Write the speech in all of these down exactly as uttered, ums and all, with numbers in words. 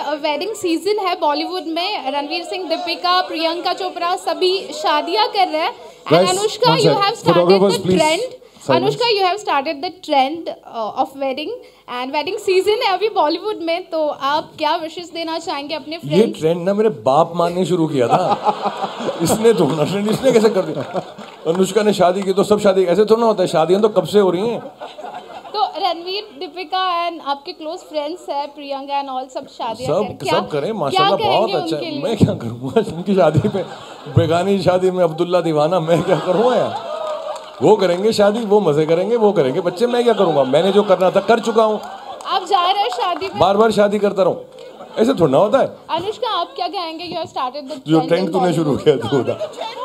Wedding season है बॉलीवुड में, रणवीर सिंह, दीपिका, प्रियंका चोपड़ा सभी शादियां कर रहे हैं। And Anushka, you have started the trend Anushka you have started the trend of wedding and wedding season है अभी बॉलीवुड में, तो आप क्या विशेष देना चाहेंगे अपने फ्रेंड्स? ये ट्रेंड ना मेरे बाप मानने शुरू किया था। इसने तो ना ट्रेंड इसने कैसे कर दिया? अनुष्का ने शादी की तो सब शादी, ऐसे थोड़ा ना होता है, शादियां तो कब से हो रही हैं। तो रणवीर, दीपिका एंड आपके क्लोज फ्रेंड्स है प्रियंका एंड ऑल, सब शादियां सब कर, सब करें माशाल्लाह, बहुत अच्छा। मैं क्या करूँगा उनकी शादी पे, बेगानी शादी में अब्दुल्ला दीवाना, मैं क्या करूँगा यार? वो करेंगे शादी, वो मजे करेंगे, वो करेंगे बच्चे, मैं क्या करूँगा? मैंने जो करना था कर चुका हूँ। आप जा रहे हैं शादी में? बार बार शादी करता रहूँ, ऐसे थोड़ा ना होता है। अनुष्का, आप क्या कहेंगे? यू हैव स्टार्टेड द जो ट्रेंड तूने शुरू किया तो होता।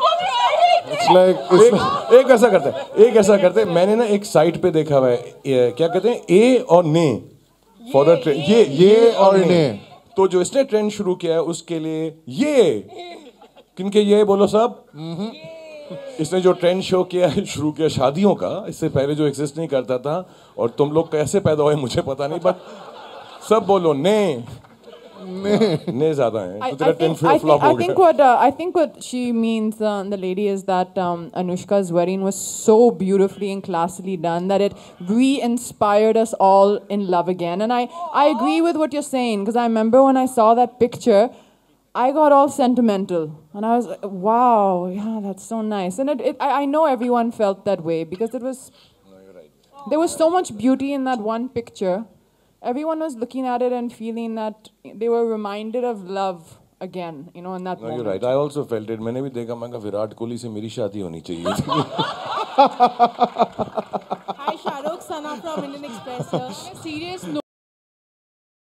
एक, एक ऐसा करते हैं, एक ऐसा करते हैं, मैंने ना एक साइट पे देखा हुआ है, क्या कहते हैं, ए और ने फॉर द ट्रेंड, ये ये और ने। तो जो इसने ट्रेंड शुरू किया है उसके लिए ये, किनके ये बोलो सब? इसने जो ट्रेंड शो किया है, शुरू किया शादियों का, इससे पहले जो एग्जिस्ट नहीं करता था, और तुम लोग कैसे पैदा हुए मुझे पता नहीं, बट सब बोलो ने ने ने ज्यादा है, तो तेरा ट्रेंड फिर फ्लॉप हो गया। I think what uh, I think what she means, uh, the lady, is that um, Anushka's wedding was so beautifully and classily done that it re-inspired us all in love again. And I I agree with what you're saying, because I remember when I saw that picture, I got all sentimental, and I was like, wow, yeah, that's so nice. And it, it I, I know everyone felt that way, because it was, no, you're right. There was so much beauty in that one picture. Everyone was looking at it and feeling that they were reminded of love again, you know, in that no, moment. You're right. I also felt it. मैंने भी देखा, मैं कहा विराट कोहली से मेरी शादी होनी चाहिए थी। Hi, Shahrukh, Sana from Indian Express here. Serious note.